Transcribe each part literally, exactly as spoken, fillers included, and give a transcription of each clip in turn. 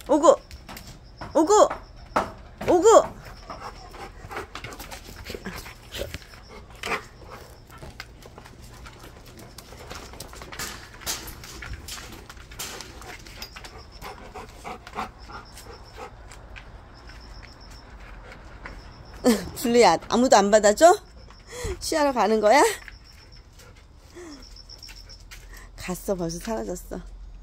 오구 오구 오구. 블루야, 아무도 안 받아줘? 쉬하러 가는 거야? 갔어. 벌써 사라졌어.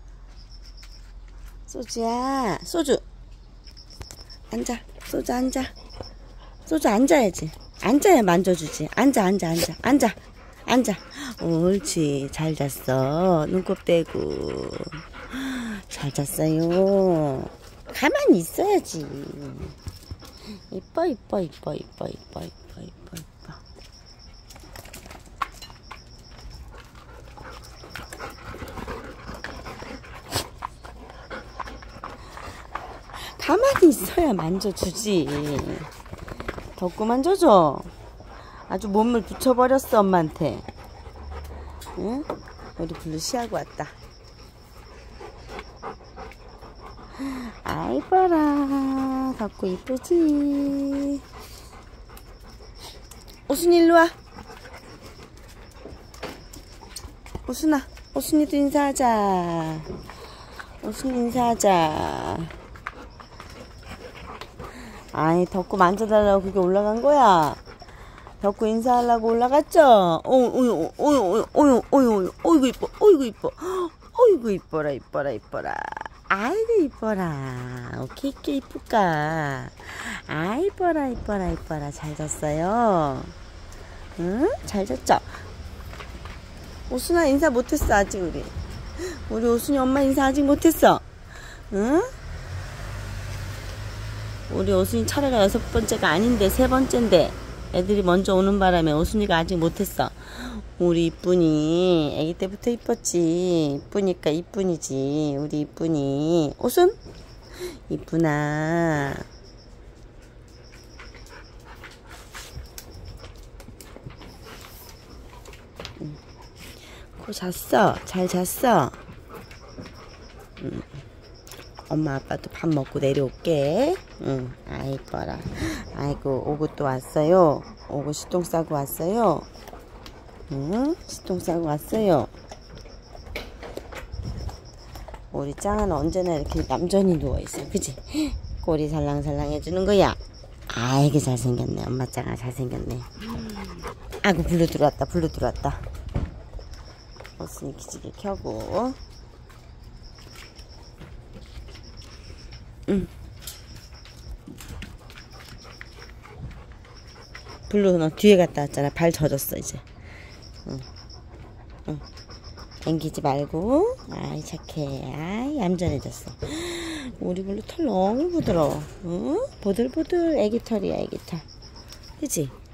소주야, 소주 앉아. 소주 앉아. 소주 앉아야지. 앉아야 만져주지. 앉아 앉아 앉아 앉아 앉아. 옳지. 잘 잤어. 눈곱 떼고 잘 잤어요. 가만히 있어야지. 이뻐 이뻐 이뻐 이뻐 이뻐 이뻐 이뻐 이뻐. 가만히 있어야 만져주지. 덕구 만져줘. 아주 몸을 붙여버렸어 엄마한테. 응? 우리 블루 쉬하고 왔다. 아이 뻐라. 덕구 이쁘지. 오순이 일로와. 오순아, 오순이도 인사하자. 오순이 인사하자. 아이, 덕구 만져달라고 그게 올라간 거야. 덕구 인사하려고 올라갔죠? 어유, 어유, 어유, 어유, 어이구 이뻐, 어이구 이뻐, 어이구 이뻐라, 이뻐라, 이뻐라. 아이고 이뻐라. 어떻게 이렇게 이쁠까? 아 이뻐라, 이뻐라, 이뻐라. 잘 잤어요? 응? 잘 잤죠? 오순아 인사 못했어 아직 우리. 우리 오순이 엄마 인사 아직 못했어. 응? 우리 오순이 차례가 여섯 번째가 아닌데 세 번째인데 애들이 먼저 오는 바람에 오순이가 아직 못했어. 우리 이쁜이 애기 때부터 이뻤지. 이쁘니까 이쁜이지. 우리 이쁜이. 오순? 이쁘나. 응. 코 잤어? 잘 잤어? 응. 엄마 아빠도 밥 먹고 내려올게. 응. 아이 이뻐라. 아이고 오구 또 왔어요. 오구 시똥 싸고 왔어요. 응? 시똥 싸고 왔어요. 우리 짱은 언제나 이렇게 얌전히 누워있어. 그치? 꼬리 살랑살랑 해주는 거야. 아이고 잘생겼네. 엄마 짱아 잘생겼네. 아이고 블루 들어왔다. 블루 들어왔다. 오순이 기지개 켜고. 응. 블루 너 뒤에 갔다 왔잖아. 발 젖었어 이제. 응. 응. 앵기지 말고. 아이 착해. 아이 얌전해졌어. 우리 블루 털 너무 부드러워. 응? 보들보들 애기 털이야 애기 털. 그치?